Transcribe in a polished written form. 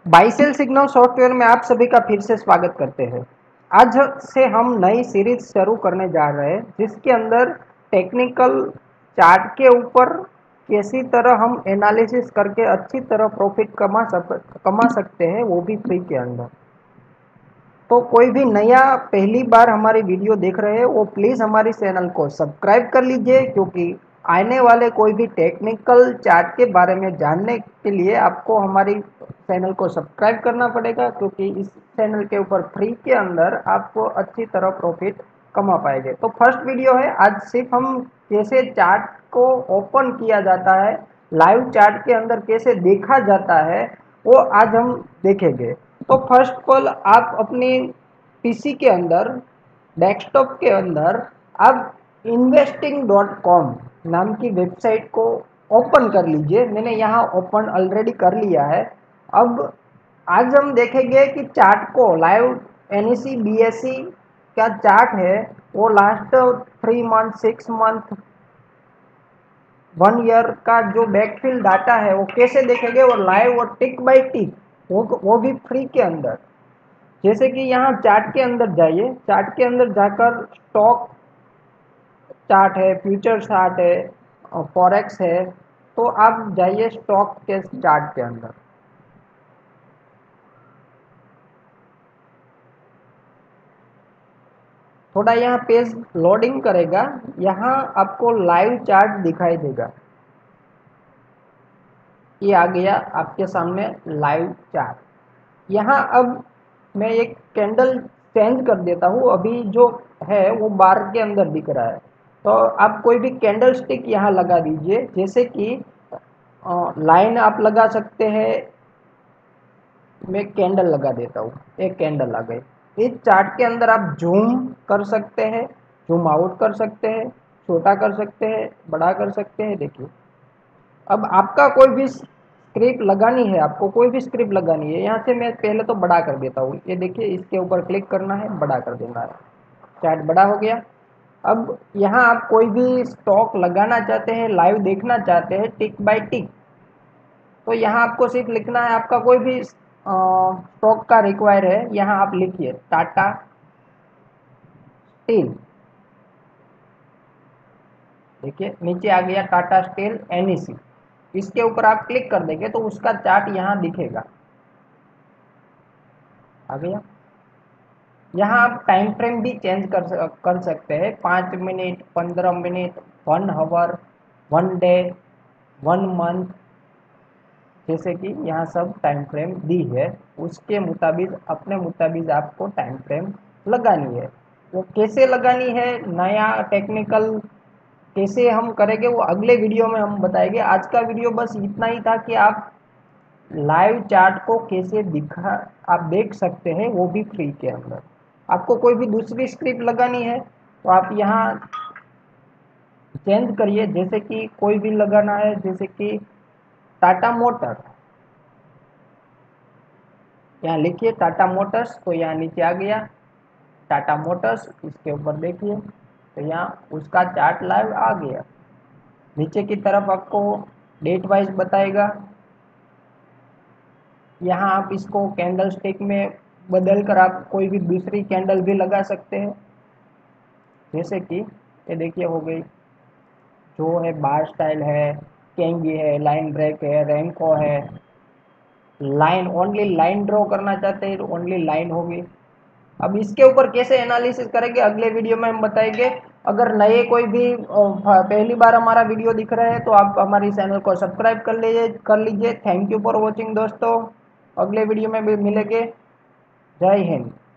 By cell signal software में आप सभी का फिर से स्वागत करते हैं। आज से हम नई सीरीज शुरू करने जा रहे हैं जिसके अंदर टेक्निकल चार्ट के ऊपर कैसी तरह हम एनालिसिस करके अच्छी तरह प्रॉफिट कमा सकते हैं, वो भी फ्री के अंदर। तो कोई भी नया पहली बार हमारी वीडियो देख रहे हैं वो प्लीज़ हमारी चैनल को सब्सक्राइब कर लीजिए, क्योंकि आने वाले कोई भी टेक्निकल चार्ट के बारे में जानने के लिए आपको हमारी चैनल को सब्सक्राइब करना पड़ेगा, क्योंकि इस चैनल के ऊपर फ्री के अंदर आपको अच्छी तरह प्रॉफिट कमा पाएंगे। तो फर्स्ट वीडियो है, आज सिर्फ हम कैसे चार्ट को ओपन किया जाता है, लाइव चार्ट के अंदर कैसे देखा जाता है, वो आज हम देखेंगे। तो फर्स्ट ऑफ ऑल आप अपनी पीसी के अंदर, डेस्कटॉप के अंदर आप investing.com नाम की वेबसाइट को ओपन कर लीजिए। मैंने यहाँ ओपन ऑलरेडी कर लिया है। अब आज हम देखेंगे कि चार्ट को लाइव एनईसी बीएससी का चार्ट है वो लास्ट 3 मंथ 6 मंथ 1 ईयर का जो बैकफिल डाटा है वो कैसे देखेंगे, वो लाइव और टिक बाय टिक, वो भी फ्री के अंदर। जैसे कि यहाँ चार्ट के अंदर जाइए, चार्ट के अंदर जाकर स्टॉक चार्ट है, फ्यूचर चार्ट है, फॉरेक्स है, तो आप जाइए स्टॉक के चार्ट के अंदर। थोड़ा यहाँ पेज लोडिंग करेगा, यहाँ आपको लाइव चार्ट दिखाई देगा। ये आ गया आपके सामने लाइव चार्ट। यहाँ अब मैं एक कैंडल चेंज कर देता हूँ, अभी जो है वो बार के अंदर दिख रहा है। तो आप कोई भी कैंडल स्टिक यहाँ लगा दीजिए, जैसे कि लाइन आप लगा सकते हैं। मैं कैंडल लगा देता हूँ, एक कैंडल आ गई। इस चार्ट के अंदर आप जूम कर सकते हैं, जूम आउट कर सकते हैं, छोटा कर सकते हैं, बड़ा कर सकते हैं। देखिए अब आपका कोई भी स्क्रिप्ट लगानी है, आपको कोई भी स्क्रिप्ट लगानी है, यहाँ से मैं पहले तो बड़ा कर देता हूँ। ये देखिए, इसके ऊपर क्लिक करना है, बड़ा कर देना है, चार्ट बड़ा हो गया। अब यहाँ आप कोई भी स्टॉक लगाना चाहते हैं, लाइव देखना चाहते हैं टिक बाय टिक, तो यहाँ आपको सिर्फ लिखना है, आपका कोई भी स्टॉक का रिक्वायर है, यहाँ आप लिखिए टाटा स्टील। देखिए नीचे आ गया टाटा स्टील एनईसी। इसके ऊपर आप क्लिक कर देंगे तो उसका चार्ट यहाँ दिखेगा, आ गया। यहाँ आप टाइम फ्रेम भी चेंज कर सकते हैं, 5 minute, 15 minute, 1 hour, 1 day, 1 month, जैसे कि यहाँ सब टाइम फ्रेम दी है। उसके मुताबिक, अपने मुताबिक आपको टाइम फ्रेम लगानी है। वो कैसे लगानी है, नया टेक्निकल कैसे हम करेंगे, वो अगले वीडियो में हम बताएंगे। आज का वीडियो बस इतना ही था कि आप लाइव चार्ट को कैसे दिखा आप देख सकते हैं, वो भी फ्री के अंदर। आपको कोई भी दूसरी स्क्रिप्ट लगानी है तो आप यहाँ चेंज करिए, जैसे कि कोई भी लगाना है, जैसे कि टाटा मोटर, यहाँ लिखिए टाटा मोटर्स, तो यहाँ नीचे आ गया टाटा मोटर्स। इसके ऊपर देखिए तो यहाँ उसका चार्ट लाइव आ गया। नीचे की तरफ आपको डेट वाइज बताएगा। यहाँ आप इसको कैंडल स्टिक में बदल कर आप कोई भी दूसरी कैंडल भी लगा सकते हैं, जैसे कि ये देखिए हो गई, जो है बार स्टाइल है, कैंगी है, लाइन ब्रेक है, रैंको है, लाइन ओनली लाइन ड्रॉ करना चाहते हैं तो ओनली लाइन होगी। अब इसके ऊपर कैसे एनालिसिस करेंगे अगले वीडियो में हम बताएंगे। अगर नए कोई भी पहली बार हमारा वीडियो दिख रहा है तो आप हमारी चैनल को सब्सक्राइब कर लीजिए। थैंक यू फॉर वॉचिंग दोस्तों, अगले वीडियो में भी मिलेंगे। जय हिंद।